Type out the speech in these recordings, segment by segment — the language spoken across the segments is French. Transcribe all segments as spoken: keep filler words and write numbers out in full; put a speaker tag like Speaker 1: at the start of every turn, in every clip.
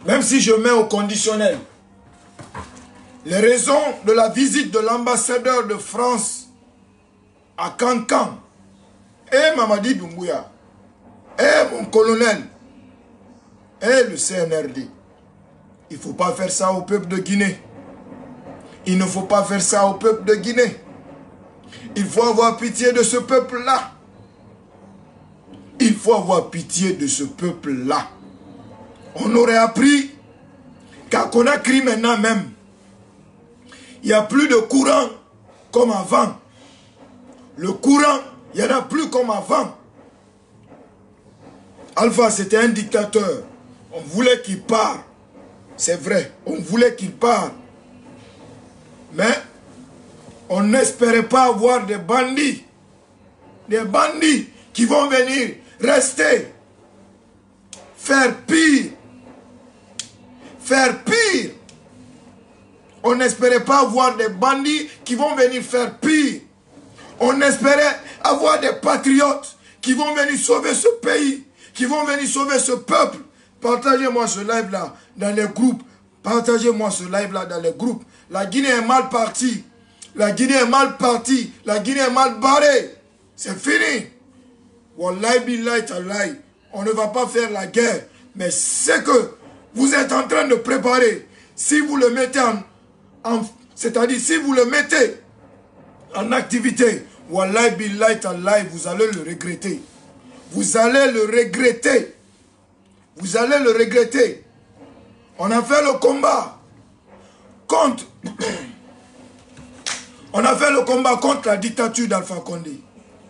Speaker 1: même si je mets au conditionnel, les raisons de la visite de l'ambassadeur de France à Cancan, et Mamadi Doumbouya, et mon colonel, et le C N R D, il ne faut pas faire ça au peuple de Guinée. Il ne faut pas faire ça au peuple de Guinée. Il faut avoir pitié de ce peuple-là. Il faut avoir pitié de ce peuple-là. On aurait appris qu'à Conakry maintenant même, il n'y a plus de courant comme avant. Le courant, il n'y en a plus comme avant. Alpha, c'était un dictateur. On voulait qu'il parte. C'est vrai, on voulait qu'il parte. Mais on n'espérait pas avoir des bandits. Des bandits qui vont venir rester. Faire pire. Faire pire. On n'espérait pas avoir des bandits qui vont venir faire pire. On espérait avoir des patriotes qui vont venir sauver ce pays, qui vont venir sauver ce peuple. Partagez-moi ce live-là dans les groupes. Partagez-moi ce live-là dans les groupes. La Guinée est mal partie. La Guinée est mal partie. La Guinée est mal barrée. C'est fini. Wallahi billahi tallahi. On ne va pas faire la guerre. Mais c'est que vous êtes en train de préparer. Si vous le mettez en... en c'est-à-dire si vous le mettez en activité, wallahi billahi tallahi, vous allez le regretter. Vous allez le regretter. Vous allez le regretter. On a fait le combat contre... On a fait le combat contre la dictature d'Alpha Condé.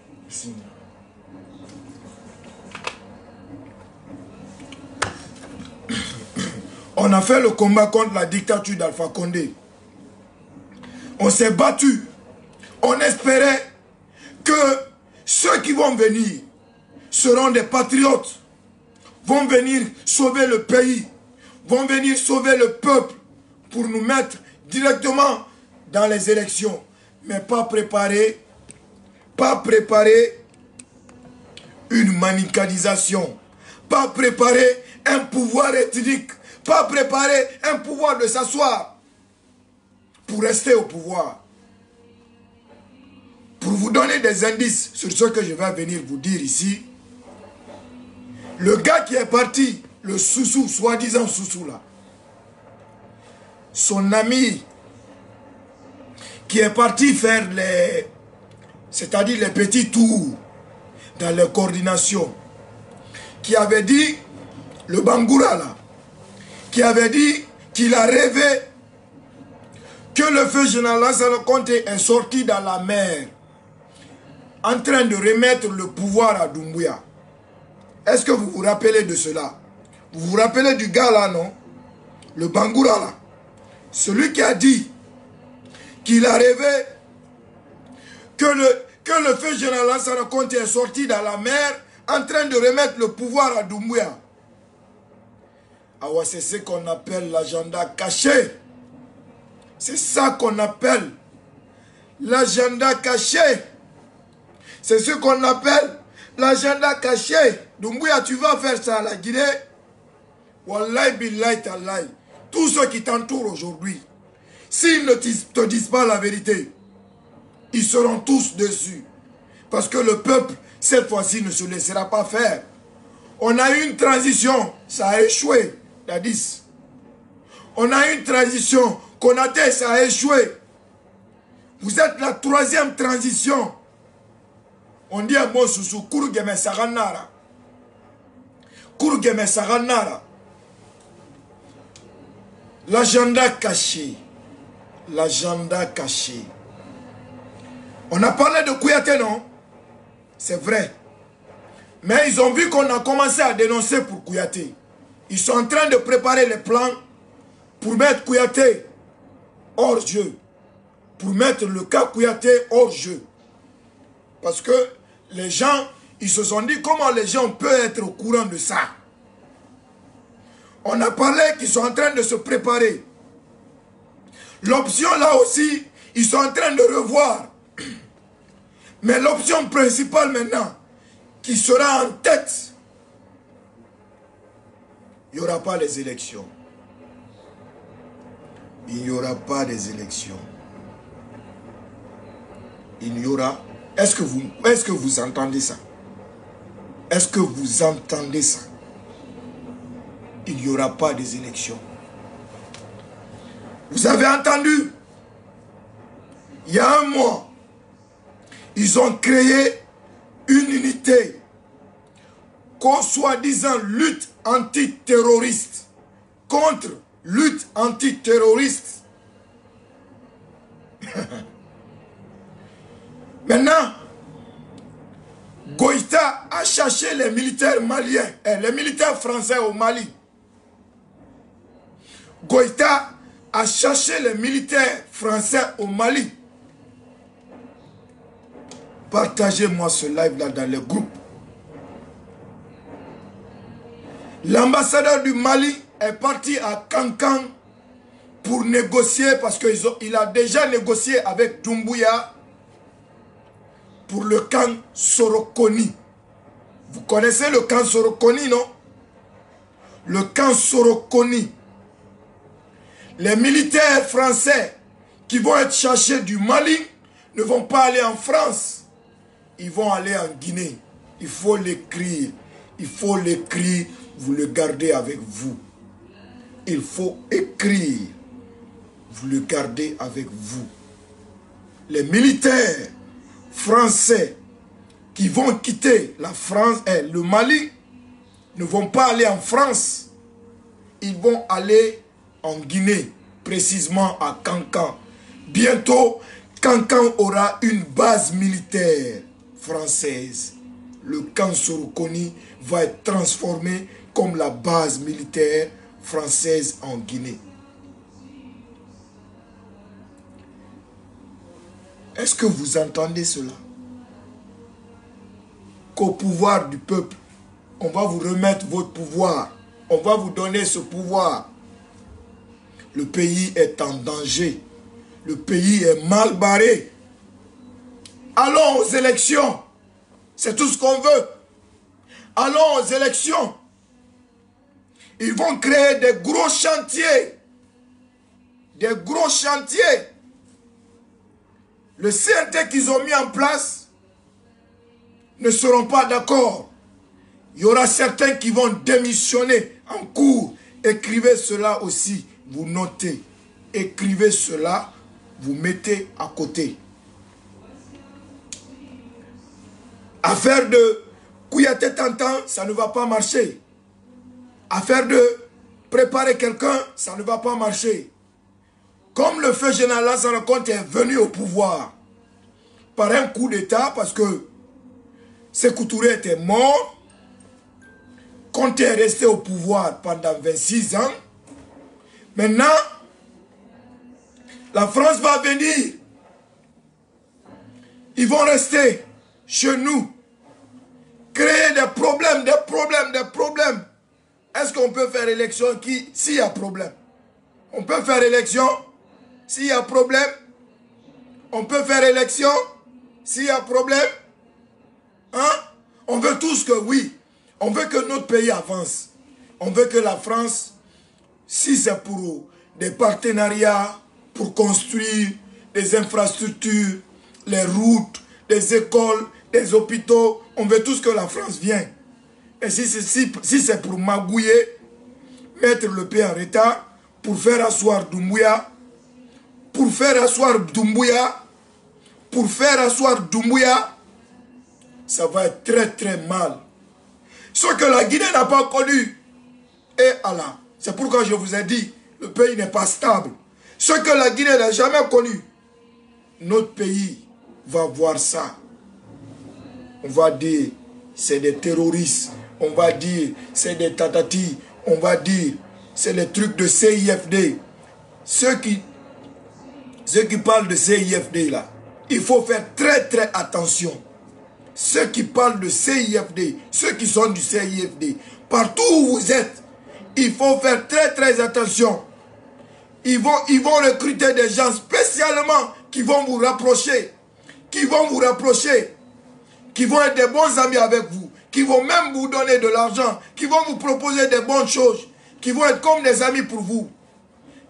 Speaker 1: On a fait le combat contre la dictature d'Alpha Condé. On s'est battu. On espérait que ceux qui vont venir seront des patriotes, vont venir sauver le pays, vont venir sauver le peuple pour nous mettre directement dans les élections. Mais pas préparer, pas préparer une manicalisation, pas préparer un pouvoir ethnique, pas préparer un pouvoir de s'asseoir pour rester au pouvoir. Pour vous donner des indices sur ce que je vais venir vous dire ici, le gars qui est parti, le Soussou, soi-disant Soussou là, son ami qui est parti faire les, c'est-à-dire les petits tours dans les coordinations, qui avait dit, le Bangoura là, qui avait dit qu'il a rêvé que le feu général Lansana Conté est sorti dans la mer, en train de remettre le pouvoir à Doumbouya. Est-ce que vous vous rappelez de cela? Vous vous rappelez du gars là, non? Le Bangoura là. Celui qui a dit qu'il a rêvé que le, que le feu général Lansana Conté est sorti dans la mer en train de remettre le pouvoir à Doumbouya. Ah ouais, c'est ce qu'on appelle l'agenda caché. C'est ça qu'on appelle l'agenda caché. C'est ce qu'on appelle l'agenda caché. Doumbouya, tu vas faire ça à la Guinée. Wallahi billahi tallahi. Tous ceux qui t'entourent aujourd'hui, s'ils ne te disent pas la vérité, ils seront tous dessus. Parce que le peuple, cette fois-ci, ne se laissera pas faire. On a eu une transition, ça a échoué, la dix. On a eu une transition, Konaté, ça a échoué. Vous êtes la troisième transition. On dit à mon Soussou, Kourgeme Saranara. Kourgeme Saranara. L'agenda caché. L'agenda caché. On a parlé de Kouyaté, non? C'est vrai. Mais ils ont vu qu'on a commencé à dénoncer pour Kouyaté. Ils sont en train de préparer les plans pour mettre Kouyaté hors jeu. Pour mettre le cas Kouyaté hors jeu. Parce que les gens, ils se sont dit comment les gens peuvent être au courant de ça. On a parlé qu'ils sont en train de se préparer. L'option là aussi, ils sont en train de revoir. Mais l'option principale maintenant, qui sera en tête, il n'y aura pas les élections. Il n'y aura pas des élections. Il n'y aura... Est-ce que vous, est-ce que vous entendez ça? Est-ce que vous entendez ça? Il n'y aura pas des élections. Vous avez entendu? Il y a un mois, ils ont créé une unité qu'on soi-disant lutte antiterroriste contre lutte antiterroriste. Maintenant, Goïta a cherché les militaires maliens, eh, les militaires français au Mali. Goïta a cherché les militaires français au Mali. Partagez-moi ce live-là dans les groupes. L'ambassadeur du Mali est parti à Kankan pour négocier, parce qu'il a déjà négocié avec Doumbouya pour le camp Sorokoni. Vous connaissez le camp Sorokoni, non? Le camp Sorokoni. Les militaires français qui vont être cherchés du Mali ne vont pas aller en France. Ils vont aller en Guinée. Il faut l'écrire. Il faut l'écrire. Vous le gardez avec vous. Il faut écrire. Vous le gardez avec vous. Les militaires français qui vont quitter la France et le Mali ne vont pas aller en France. Ils vont aller en Guinée, précisément à Kankan. Bientôt, Kankan aura une base militaire française. Le camp Sorokoni va être transformé comme la base militaire française en Guinée. Est-ce que vous entendez cela? Qu'au pouvoir du peuple, on va vous remettre votre pouvoir. On va vous donner ce pouvoir. Le pays est en danger. Le pays est mal barré. Allons aux élections. C'est tout ce qu'on veut. Allons aux élections. Ils vont créer des gros chantiers. Des gros chantiers. Le C N T qu'ils ont mis en place ne seront pas d'accord. Il y aura certains qui vont démissionner en cours. Écrivez cela aussi. Vous notez. Écrivez cela. Vous mettez à côté. Affaire de Kouyaté Tantan, ça ne va pas marcher. Affaire de préparer quelqu'un, ça ne va pas marcher. Comme le feu général Lansana Conté est venu au pouvoir par un coup d'État, parce que Sékou Touré était mort, Conté est resté au pouvoir pendant vingt-six ans. Maintenant, la France va venir. Ils vont rester chez nous, créer des problèmes, des problèmes, des problèmes. Est-ce qu'on peut faire élection qui, s'il y a problème? On peut faire élection s'il y a problème? On peut faire élection s'il y a problème? Hein? On veut tous que oui. On veut que notre pays avance. On veut que la France, si c'est pour des partenariats, pour construire des infrastructures, les routes, des écoles, des hôpitaux, on veut tous que la France vienne. Et si c'est si, si c'est pour magouiller, mettre le pays en retard, pour faire asseoir Doumbouya, pour faire asseoir Doumbouya, pour faire asseoir Doumbouya, ça va être très très mal. Ce que la Guinée n'a pas connu, et Allah, c'est pourquoi je vous ai dit, le pays n'est pas stable. Ce que la Guinée n'a jamais connu, notre pays va voir ça. On va dire, c'est des terroristes. On va dire, c'est des tatatis. On va dire, c'est les trucs de C I F D. Ceux qui, ceux qui parlent de C I F D là, il faut faire très très attention. Ceux qui parlent de C I F D, ceux qui sont du C I F D, partout où vous êtes, il faut faire très très attention. Ils vont, ils vont recruter des gens spécialement qui vont vous rapprocher, qui vont vous rapprocher, qui vont être des bons amis avec vous, qui vont même vous donner de l'argent, qui vont vous proposer des bonnes choses, qui vont être comme des amis pour vous.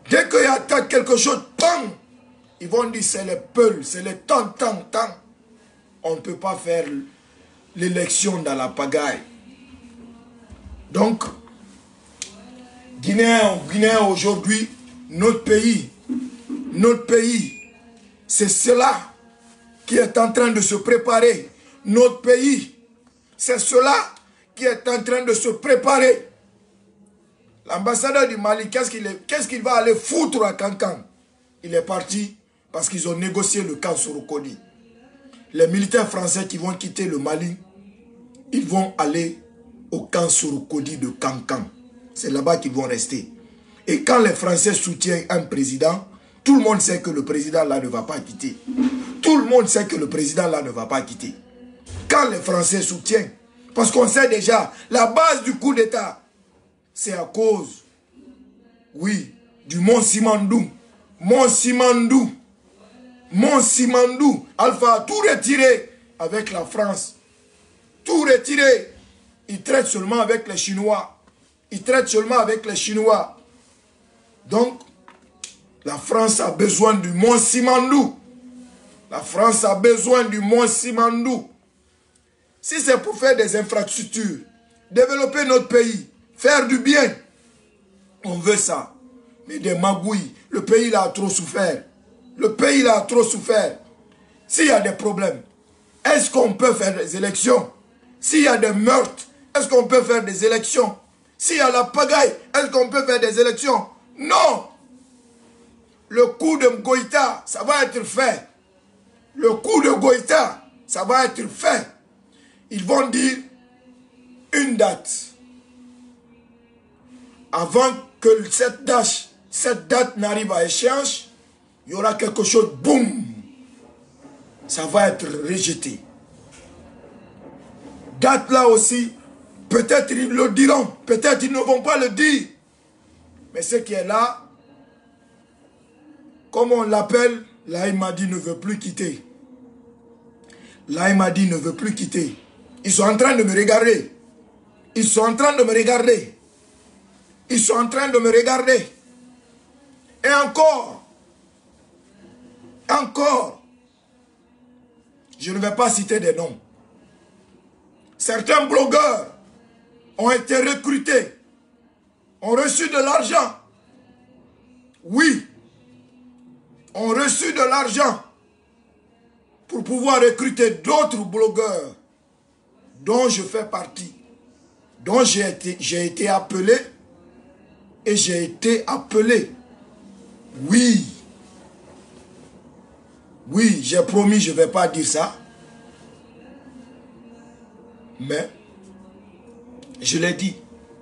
Speaker 1: Dès qu'il y a quelque chose, bang, ils vont dire c'est le peul, c'est le temps, temps, temps. On ne peut pas faire l'élection dans la pagaille. Donc, Guinéen, Guinéen aujourd'hui, notre pays, notre pays, c'est cela qui est en train de se préparer. Notre pays, c'est cela qui est en train de se préparer. L'ambassadeur du Mali, qu'est-ce qu'il qu'est-ce qu'il va aller foutre à Kankan? Il est parti parce qu'ils ont négocié le camp Sorokoni. Les militaires français qui vont quitter le Mali, ils vont aller au camp Sorokoni de Kankan. C'est là-bas qu'ils vont rester. Et quand les Français soutiennent un président, tout le monde sait que le président là ne va pas quitter. Tout le monde sait que le président là ne va pas quitter. Quand les Français soutiennent, parce qu'on sait déjà, la base du coup d'État, c'est à cause, oui, du Mont Simandou. Mont Simandou. Mont Simandou. Alpha a tout retiré avec la France. Tout retiré. Il traite seulement avec les Chinois. Il traite seulement avec les Chinois. Donc, la France a besoin du Mont Simandou. La France a besoin du Mont Simandou. Si c'est pour faire des infrastructures, développer notre pays, faire du bien, on veut ça. Mais des magouilles, le pays là a trop souffert. Le pays là a trop souffert. S'il y a des problèmes, est-ce qu'on peut faire des élections? S'il y a des meurtres, est-ce qu'on peut faire des élections? S'il y a la pagaille, est-ce qu'on peut faire des élections? Non! Le coup de Goïta, ça va être fait. Le coup de Goïta, ça va être fait. Ils vont dire une date. Avant que cette date, cette date n'arrive à échéance, il y aura quelque chose, boum, ça va être rejeté. Date là aussi, peut-être ils le diront, peut-être ils ne vont pas le dire. Mais ce qui est là, comme on l'appelle, l'Aïmadi ne veut plus quitter. L'Aïmadi ne veut plus quitter. Ils sont en train de me regarder. Ils sont en train de me regarder. Ils sont en train de me regarder. Et encore, encore, je ne vais pas citer des noms. Certains blogueurs ont été recrutés, ont reçu de l'argent. Oui, ont reçu de l'argent pour pouvoir recruter d'autres blogueurs dont je fais partie, dont j'ai été, j'ai été appelé et j'ai été appelé. Oui, oui, j'ai promis, je ne vais pas dire ça, mais je l'ai dit.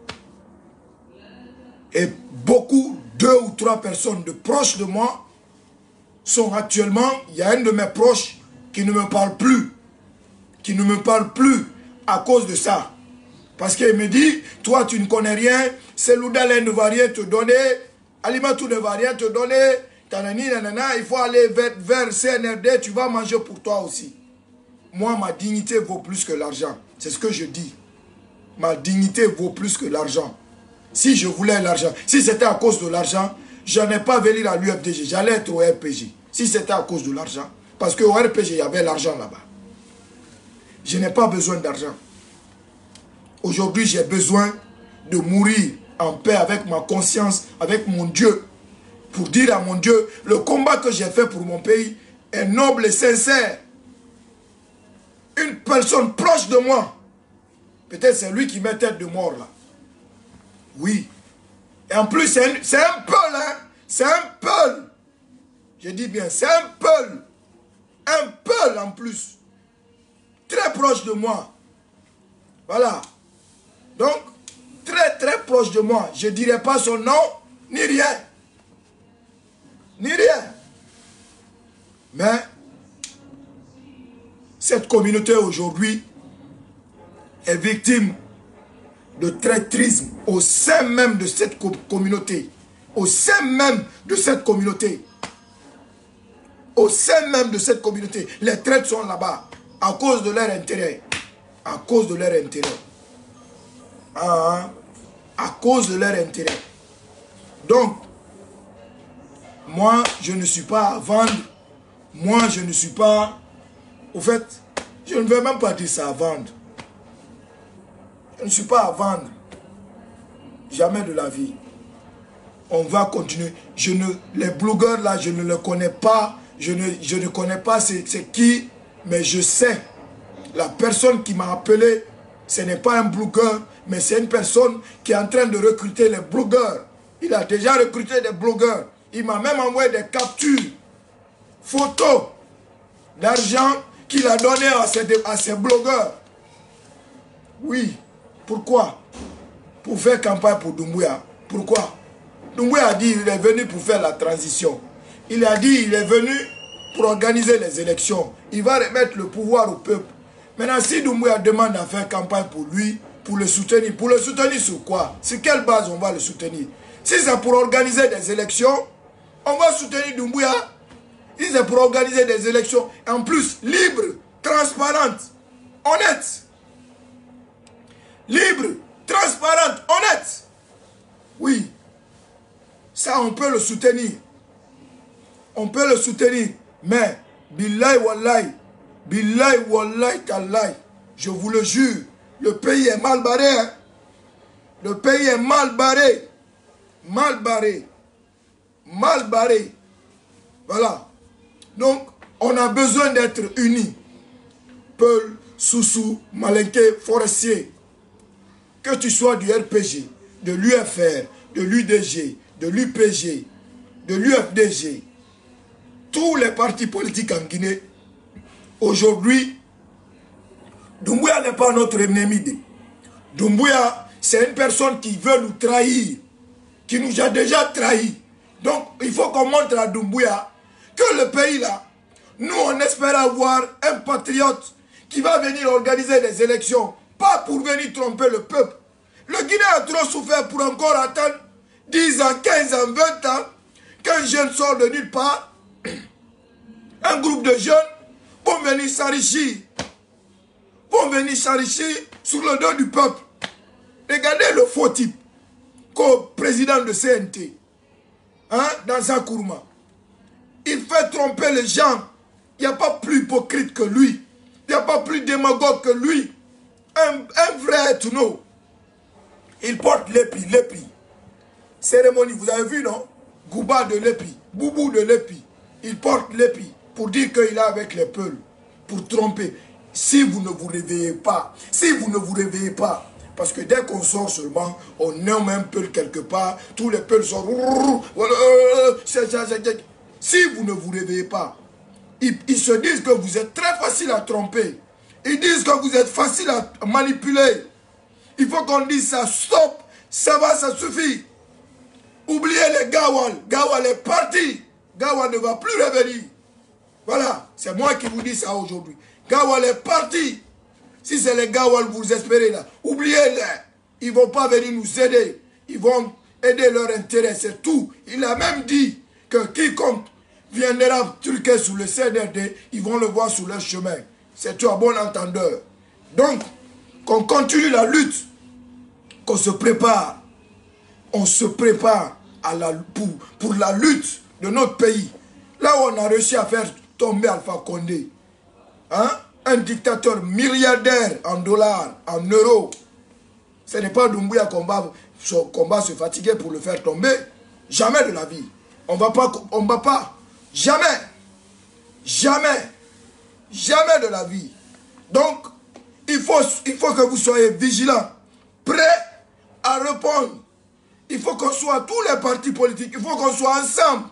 Speaker 1: Et beaucoup, deux ou trois personnes de proches de moi sont actuellement, il y a un de mes proches qui ne me parle plus, qui ne me parle plus à cause de ça. Parce qu'il me dit, toi tu ne connais rien, Seloudalé ne va rien te donner, Alimatou ne va rien te donner, tanani, nanana, il faut aller vers, vers C N R D, tu vas manger pour toi aussi. Moi, ma dignité vaut plus que l'argent. C'est ce que je dis. Ma dignité vaut plus que l'argent. Si je voulais l'argent, si c'était à cause de l'argent, je n'ai pas venu à l'U F D G, j'allais être au R P G. Si c'était à cause de l'argent, parce qu'au R P G, il y avait l'argent là-bas. Je n'ai pas besoin d'argent. Aujourd'hui, j'ai besoin de mourir en paix avec ma conscience, avec mon Dieu. Pour dire à mon Dieu, le combat que j'ai fait pour mon pays est noble et sincère. Une personne proche de moi, peut-être c'est lui qui met tête de mort là. Oui. Et en plus, c'est un, un peul, hein. C'est un peul. Je dis bien, c'est un peul. Un peul en plus. Très proche de moi. Voilà. Donc, très très proche de moi. Je ne dirai pas son nom, ni rien. Ni rien. Mais, cette communauté aujourd'hui est victime de traîtrisme au sein même de cette communauté. Au sein même de cette communauté. Au sein même de cette communauté. Les traites sont là-bas. À cause de leur intérêt. À cause de leur intérêt. Ah, à cause de leur intérêt. Donc, Moi, je ne suis pas à vendre. Moi, je ne suis pas... Au fait, je ne vais même pas dire ça à vendre. Je ne suis pas à vendre. Jamais de la vie. On va continuer. Je ne, les blogueurs là, je ne les connais pas. Je ne, je ne connais pas c'est qui, mais je sais. La personne qui m'a appelé, ce n'est pas un blogueur, mais c'est une personne qui est en train de recruter les blogueurs. Il a déjà recruté des blogueurs. Il m'a même envoyé des captures, photos d'argent qu'il a donné à ces, à ces blogueurs. Oui. Pourquoi? Pour faire campagne pour Doumbouya. Pourquoi? Doumbouya a dit qu'il est venu pour faire la transition. Il a dit qu'il est venu pour organiser les élections. Il va remettre le pouvoir au peuple. Maintenant, si Doumbouya demande à faire campagne pour lui, pour le soutenir, pour le soutenir sur quoi? Sur quelle base on va le soutenir? Si c'est pour organiser des élections, on va soutenir Doumbouya. Si c'est pour organiser des élections, en plus, libres, transparentes, honnêtes. Libre, transparente, honnête. Oui. Ça, on peut le soutenir. On peut le soutenir. Mais, billahi wallahi, billahi wallahi tallahi, je vous le jure, le pays est mal barré. Hein? Le pays est mal barré. Mal barré. Mal barré. Voilà. Donc, on a besoin d'être unis. Peul, Soussou, Malinké, Forestier. Que tu sois du R P G, de l'U F R, de l'U D G, de l'U P G, de l'U F D G, tous les partis politiques en Guinée, aujourd'hui, Doumbouya n'est pas notre ennemi. Doumbouya, c'est une personne qui veut nous trahir, qui nous a déjà trahis. Donc, il faut qu'on montre à Doumbouya que le pays là, nous on espère avoir un patriote qui va venir organiser des élections. Pas pour venir tromper le peuple. Le Guinée a trop souffert pour encore attendre dix ans, quinze ans, vingt ans qu'un jeune sort de nulle part. Un groupe de jeunes vont venir s'enrichir. Vont venir s'enrichir sur le dos du peuple. Regardez le faux type qu'au président de C N T, hein, dans sa Kourma. Il fait tromper les gens. Il n'y a pas plus hypocrite que lui. Il n'y a pas plus démagogue que lui. Un, un vrai Touno. Il porte l'épi, l'épi. Cérémonie, vous avez vu, non? Gouba de l'épi, Boubou de l'épi. Il porte l'épi pour dire qu'il est avec les peuls. Pour tromper. Si vous ne vous réveillez pas, si vous ne vous réveillez pas, parce que dès qu'on sort seulement, on nomme un peul quelque part, tous les peuls sont... Si vous ne vous réveillez pas, ils, ils se disent que vous êtes très facile à tromper. Ils disent que vous êtes facile à manipuler. Il faut qu'on dise ça, stop, ça va, ça suffit. Oubliez les Gawal. Gawal est parti. Gawal ne va plus revenir. Voilà, c'est moi qui vous dis ça aujourd'hui. Gawal est parti. Si c'est les Gawal vous espérez là, oubliez-les. Ils ne vont pas venir nous aider. Ils vont aider leur intérêt, c'est tout. Il a même dit que quiconque viendra truquer sous le C N R D, ils vont le voir sur leur chemin. C'est tout à bon entendeur. Donc, qu'on continue la lutte, qu'on se prépare. On se prépare à la, pour, pour la lutte de notre pays. Là où on a réussi à faire tomber Alpha Condé. Hein? Un dictateur milliardaire en dollars, en euros. Ce n'est pas Doumbouya qu'on va, qu'on va se fatiguer pour le faire tomber. Jamais de la vie. On va pas, on va pas. Jamais. Jamais. Jamais de la vie. Donc, il faut, il faut que vous soyez vigilants, prêts à répondre. Il faut qu'on soit tous les partis politiques, il faut qu'on soit ensemble.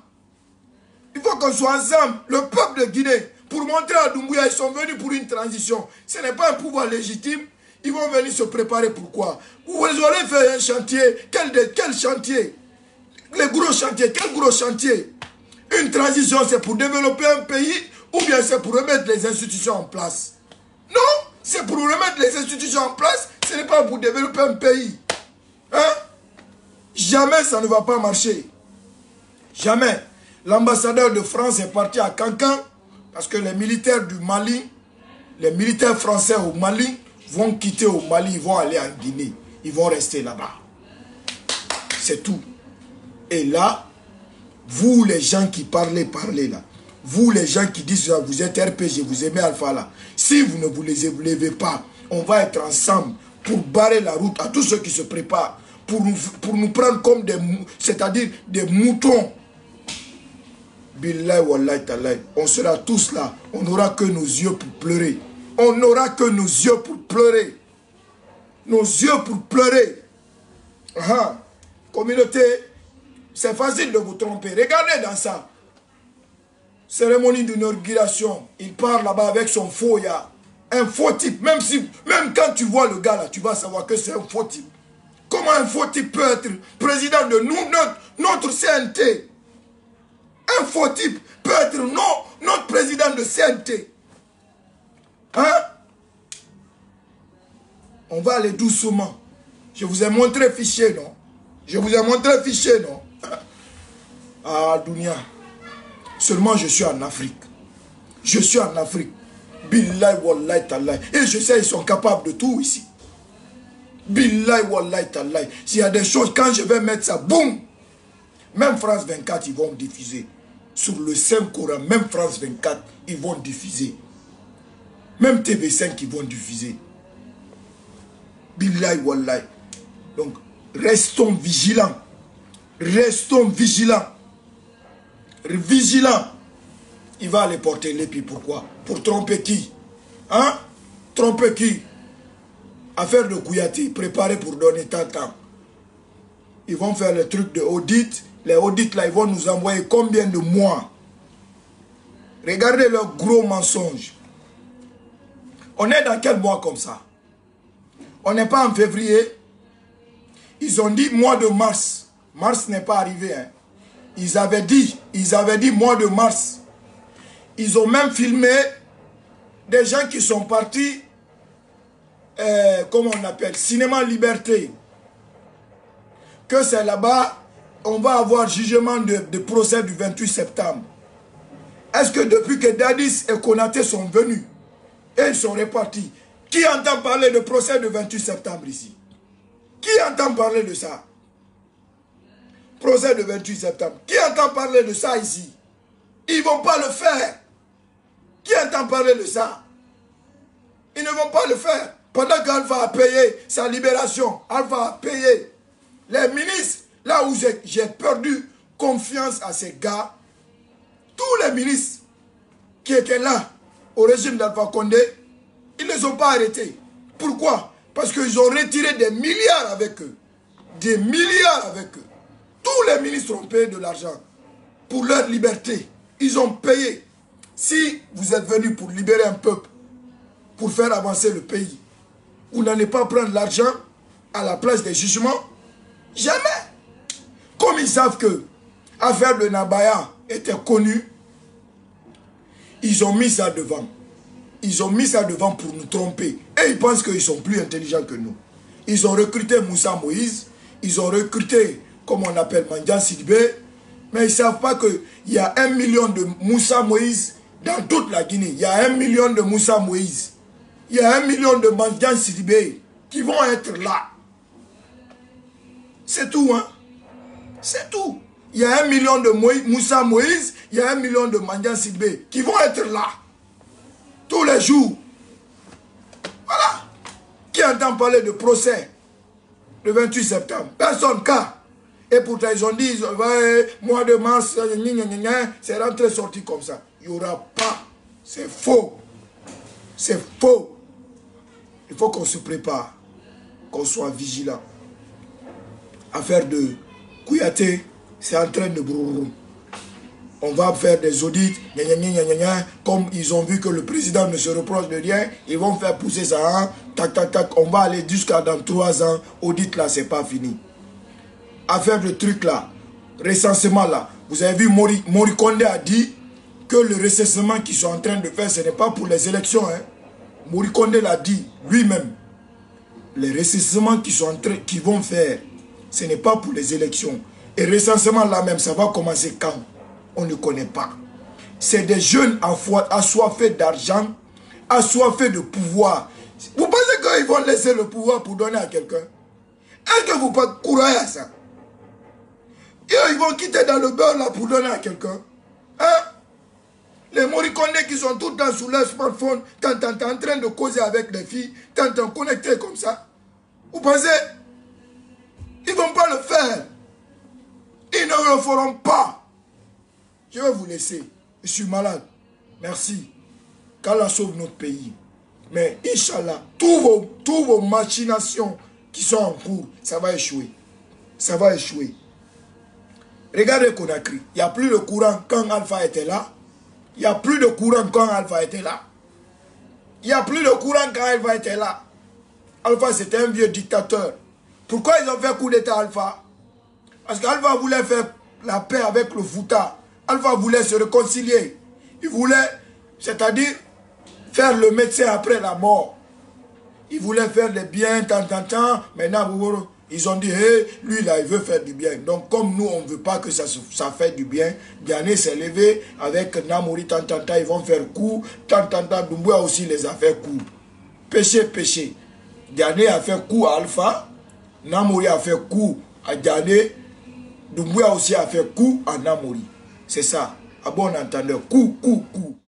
Speaker 1: Il faut qu'on soit ensemble, le peuple de Guinée, pour montrer à Doumbouya, ils sont venus pour une transition. Ce n'est pas un pouvoir légitime, ils vont venir se préparer pourquoi. Vous allez faire un chantier, quel, de, quel chantier? Les gros chantiers, quel gros chantier? Une transition, c'est pour développer un pays ou bien c'est pour remettre les institutions en place? Non, c'est pour remettre les institutions en place, ce n'est pas pour développer un pays. Hein? Jamais ça ne va pas marcher. Jamais. L'ambassadeur de France est parti à Cancan parce que les militaires du Mali, les militaires français au Mali vont quitter au Mali, ils vont aller en Guinée. Ils vont rester là-bas. C'est tout. Et là, Vous les gens qui parlez, parlez là. Vous les gens qui disent vous êtes R P G, vous aimez Alpha là. Si vous ne vous les levez pas, on va être ensemble pour barrer la route à tous ceux qui se préparent. Pour nous, pour nous prendre comme des, c'est-à-dire des moutons. Billahi wallahi talahi. On sera tous là. On n'aura que nos yeux pour pleurer. On n'aura que nos yeux pour pleurer. Nos yeux pour pleurer. Ah, communauté, c'est facile de vous tromper. Regardez dans ça. Cérémonie d'inauguration. Il part là-bas avec son faux ya. Un faux type. Même, si, même quand tu vois le gars là, tu vas savoir que c'est un faux type. Comment un faux type peut être président de nous, notre, notre C N T? Un faux type peut être non, notre président de C N T. Hein? On va aller doucement. Je vous ai montré fichier, non? Je vous ai montré fichier, non? Ah, Dunia. Seulement, je suis en Afrique. Je suis en Afrique. Billahi wallahi tallahi. Et je sais, ils sont capables de tout ici. Billahi wallahi tallahi. S'il y a des choses, quand je vais mettre ça, boum! Même France vingt-quatre, ils vont diffuser. Sur le Saint-Coran, même France vingt-quatre, ils vont diffuser. Même T V cinq, ils vont diffuser. Billahi wallahi. Donc, restons vigilants. Restons vigilants. Vigilants. Il va aller porter l'épi. Pourquoi? Pour tromper qui? Hein? Tromper qui? Affaire de Kouyaté, préparé pour donner tant de temps. Ils vont faire le truc de audit. Les audits là, ils vont nous envoyer combien de mois? Regardez leur gros mensonge. On est dans quel mois comme ça? On n'est pas en février. Ils ont dit mois de mars. Mars n'est pas arrivé. Hein. Ils avaient dit, ils avaient dit mois de mars. Ils ont même filmé des gens qui sont partis, euh, comment on appelle, Cinéma Liberté. Que c'est là-bas, on va avoir jugement de, de procès du vingt-huit septembre. Est-ce que depuis que Dadis et Konaté sont venus, et ils sont repartis, qui entend parler de procès du vingt-huit septembre ici? Qui entend parler de ça? Procès du vingt-huit septembre. Qui entend parler de ça ici? Ils ne vont pas le faire. Qui entend parler de ça? Ils ne vont pas le faire. Pendant qu'Alpha a payé sa libération, Alpha a payé les ministres, là où j'ai perdu confiance à ces gars, tous les ministres qui étaient là au régime d'Alpha Condé, ils ne les ont pas arrêtés. Pourquoi? Parce qu'ils ont retiré des milliards avec eux. Des milliards avec eux. Tous les ministres ont payé de l'argent pour leur liberté. Ils ont payé. Si vous êtes venus pour libérer un peuple, pour faire avancer le pays, vous n'allez pas prendre l'argent à la place des jugements? Jamais. Comme ils savent que l'affaire de Nabaya était connue, ils ont mis ça devant. Ils ont mis ça devant pour nous tromper. Et ils pensent qu'ils sont plus intelligents que nous. Ils ont recruté Moussa Moïse. Ils ont recruté, comme on appelle, Mandian Sidibé. Mais ils ne savent pas qu'il y a un million de Moussa Moïse dans toute la Guinée. Il y a un million de Moussa Moïse. Il y a un million de Mandian Sidibé qui vont être là. C'est tout, hein. C'est tout. Il y a un million de Moïse, Moussa Moïse, il y a un million de Mandian Sidibé qui vont être là. Tous les jours. Voilà. Qui entend parler de procès le vingt-huit septembre? Personne, cas. Et pourtant, ils ont dit, ouais, mois de mars, c'est rentré sorti comme ça. Il n'y aura pas. C'est faux. C'est faux. Il faut qu'on se prépare, qu'on soit vigilant. Affaire de Kouyaté, c'est en train de brrr. On va faire des audits, gna gna gna gna gna, comme ils ont vu que le président ne se reproche de rien, ils vont faire pousser ça, hein, tac tac tac, on va aller jusqu'à dans trois ans, audit là, c'est pas fini. Affaire de truc là, recensement là, vous avez vu Mori, Mori Kondé a dit que le recensement qu'ils sont en train de faire, ce n'est pas pour les élections. Hein. Mori Kondé l'a dit lui-même. Les recensements qu'ils sont en train, qu'ils vont faire, ce n'est pas pour les élections. Et recensement là même, ça va commencer quand? On ne connaît pas. C'est des jeunes assoiffés d'argent, assoiffés de pouvoir. Vous pensez qu'ils vont laisser le pouvoir pour donner à quelqu'un? Est-ce que vous croyez à ça? Ils ils vont quitter dans le beurre là pour donner à quelqu'un. Hein? Les Moricondés qui sont tout le temps sous leur smartphone, tant, tant, tant, en train de causer avec les filles, tant, tant, connectés comme ça. Vous pensez? Ils ne vont pas le faire. Ils ne le feront pas. Je vais vous laisser. Je suis malade. Merci. Qu'Allah sauve notre pays. Mais Inch'Allah, tous vos, tous vos machinations qui sont en cours, ça va échouer. Ça va échouer. Regardez Conakry. Il n'y a plus de courant quand Alpha était là. Il n'y a plus de courant quand Alpha était là. Il n'y a plus de courant quand Alpha était là. Alpha, c'était un vieux dictateur. Pourquoi ils ont fait coup d'état Alpha? Parce qu'Alpha voulait faire la paix avec le Fouta. Alpha voulait se réconcilier. Il voulait, c'est-à-dire, faire le médecin après la mort. Il voulait faire des biens, tant, tant, tant. Maintenant, ils ont dit, hey, lui là, il veut faire du bien. Donc, comme nous, on ne veut pas que ça, ça fait du bien, Diané s'est levé avec Namori, tant, tant, tant, ils vont faire coup. Tant, tant, tant, Doumbouya aussi les a fait coup. Péché, péché. Diané a fait coup à Alpha. Namori a fait coup à Diané. Doumbouya aussi a fait coup à Namori. C'est ça. À bon entendeur. Coup, coup, coup.